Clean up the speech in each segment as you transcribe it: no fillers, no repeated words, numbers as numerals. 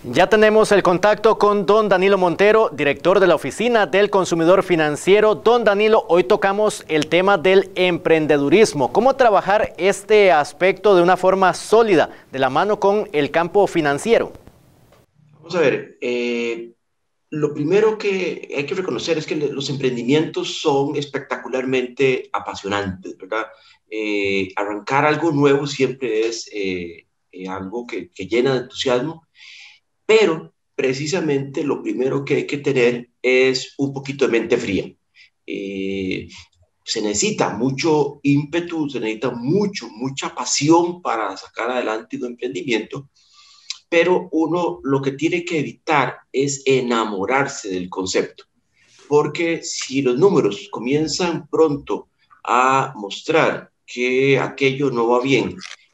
Ya tenemos el contacto con don Danilo Montero, director de la Oficina del Consumidor Financiero. Don Danilo, hoy tocamos el tema del emprendedurismo. ¿Cómo trabajar este aspecto de una forma sólida, de la mano con el campo financiero? Vamos a ver, lo primero que hay que reconocer es que los emprendimientos son espectacularmente apasionantes, ¿verdad? Arrancar algo nuevo siempre es algo que llena de entusiasmo, pero precisamente lo primero que hay que tener es un poquito de mente fría. Eh, Se necesita mucho ímpetu, se necesita mucha pasión para sacar adelante un emprendimiento, pero uno lo que tiene que evitar es enamorarse del concepto, porque si los números comienzan pronto a mostrar que aquello no va bien,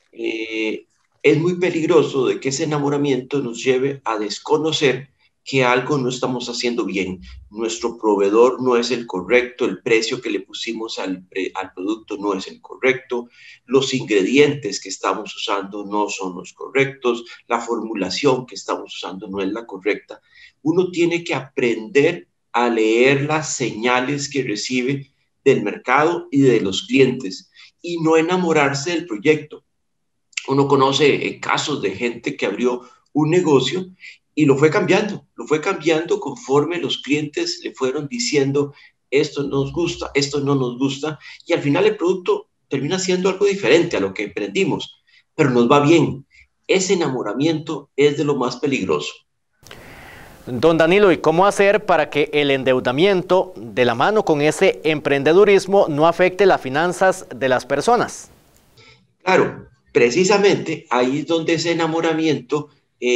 es muy peligroso de que ese enamoramiento nos lleve a desconocer que algo no estamos haciendo bien. Nuestro proveedor no es el correcto, el precio que le pusimos al producto no es el correcto, los ingredientes que estamos usando no son los correctos, la formulación que estamos usando no es la correcta. Uno tiene que aprender a leer las señales que recibe del mercado y de los clientes y no enamorarse del proyecto. Uno conoce casos de gente que abrió un negocio y lo fue cambiando conforme los clientes le fueron diciendo esto nos gusta, esto no nos gusta, y al final el producto termina siendo algo diferente a lo que emprendimos, pero nos va bien. Ese enamoramiento es de lo más peligroso. Don Danilo, ¿y cómo hacer para que el endeudamiento de la mano con ese emprendedurismo no afecte las finanzas de las personas? Claro, precisamente ahí es donde ese enamoramiento,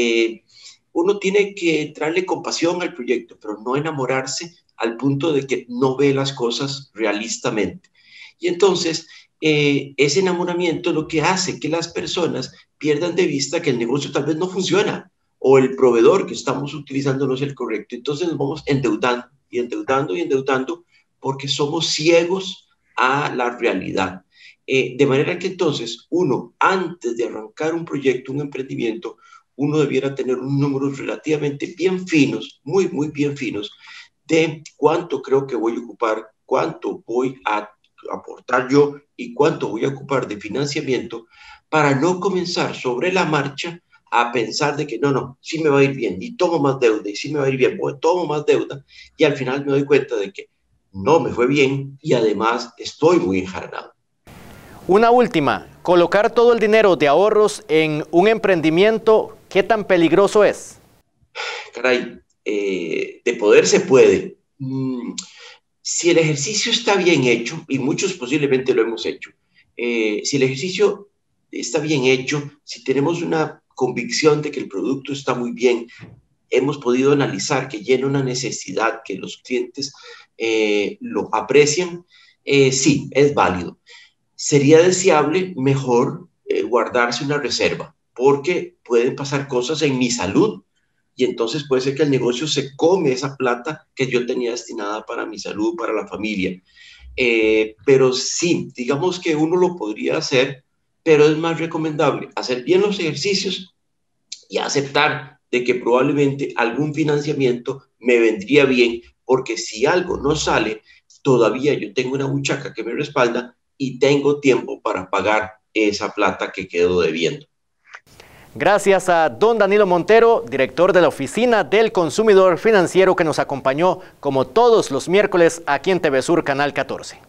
uno tiene que entrarle compasión al proyecto, pero no enamorarse al punto de que no ve las cosas realistamente. Y entonces, ese enamoramiento lo que hace que las personas pierdan de vista que el negocio tal vez no funciona o el proveedor que estamos utilizando no es el correcto. Entonces nos vamos endeudando y endeudando y endeudando porque somos ciegos a la realidad. De manera que entonces uno, antes de arrancar un proyecto, un emprendimiento, uno debiera tener unos números relativamente bien finos, muy bien finos, de cuánto creo que voy a ocupar, cuánto voy a aportar yo y cuánto voy a ocupar de financiamiento para no comenzar sobre la marcha a pensar de que no, sí me va a ir bien y tomo más deuda y sí me va a ir bien, tomo más deuda y al final me doy cuenta de que no me fue bien y además estoy muy enjarenado. Una última, colocar todo el dinero de ahorros en un emprendimiento, ¿qué tan peligroso es? Caray, de poder se puede. Si el ejercicio está bien hecho, y muchos posiblemente lo hemos hecho, si el ejercicio está bien hecho, si tenemos una convicción de que el producto está muy bien, hemos podido analizar que llena una necesidad, que los clientes lo aprecian, sí, es válido. Sería deseable mejor guardarse una reserva, porque pueden pasar cosas en mi salud y entonces puede ser que el negocio se come esa plata que yo tenía destinada para mi salud, para la familia. Pero sí, digamos que uno lo podría hacer, pero es más recomendable hacer bien los ejercicios y aceptar de que probablemente algún financiamiento me vendría bien, porque si algo no sale, todavía yo tengo una buchaca que me respalda y tengo tiempo para pagar esa plata que quedo debiendo. Gracias a don Danilo Montero, director de la Oficina del Consumidor Financiero, que nos acompañó como todos los miércoles aquí en TV Sur Canal 14.